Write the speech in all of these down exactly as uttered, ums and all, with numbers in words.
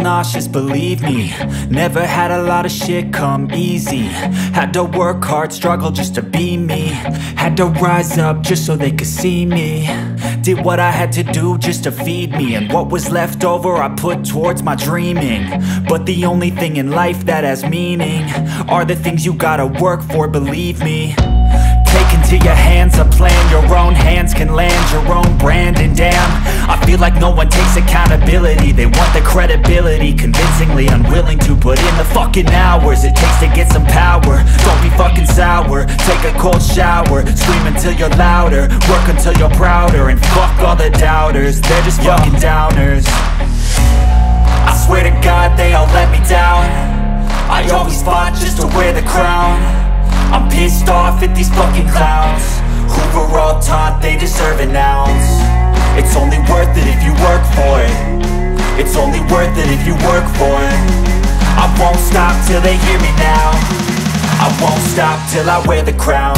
nauseous, believe me. Never had a lot of shit come easy. Had to work hard, struggle just to be me. Had to rise up just so they could see me. Did what I had to do just to feed me, and what was left over I put towards my dreaming. But the only thing in life that has meaning are the things you gotta work for, believe me. Take into your hands a plan, your own hands can land your own brand. And damn, I feel like no one takes accountability. They want the credibility, convincingly unwilling to put in the fucking hours it takes to get some power. Don't be fucking sour, take a cold shower, scream until you're louder, work until you're prouder. And fuck all the doubters, they're just fucking downers. I swear to God they all let me down. I always fought just to wear the crown. I'm pissed off at these fucking clowns who were all taught they deserve an ounce. It's only worth it if you work for it. It's only worth it if you work for it. I won't stop till they hear me now. I won't stop till I wear the crown.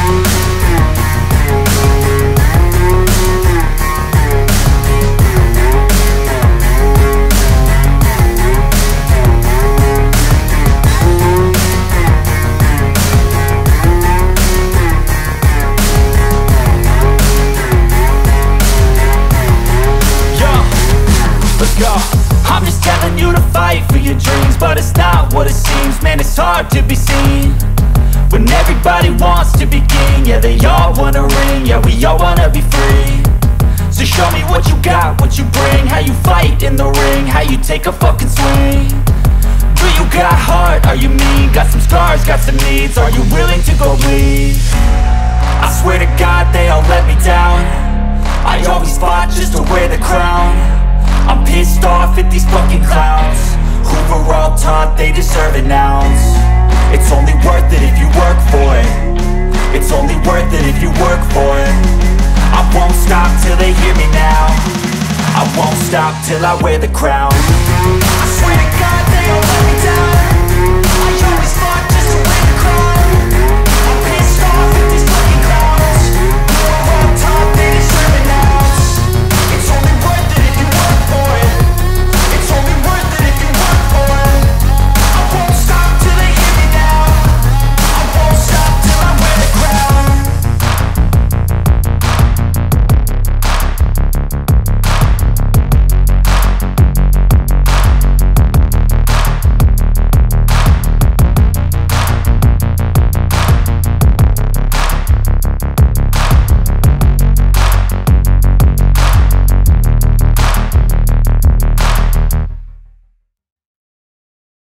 I'm just telling you to fight for your dreams, but it's not what it seems. Man, it's hard to be seen when everybody wants to be king. Yeah, they all wanna ring, yeah, we all wanna be free. So show me what you got, what you bring, how you fight in the ring, how you take a fucking swing. Do you got heart, are you mean? Got some scars, got some needs, are you willing to go bleed? I swear to God they all let me down. I always fought just to wear the crown. I'm pissed off at these fucking clowns who were all taught they deserve an ounce. It's only worth it if you work for it. It's only worth it if you work for it. I won't stop till they hear me now. I won't stop till I wear the crown. I swear to God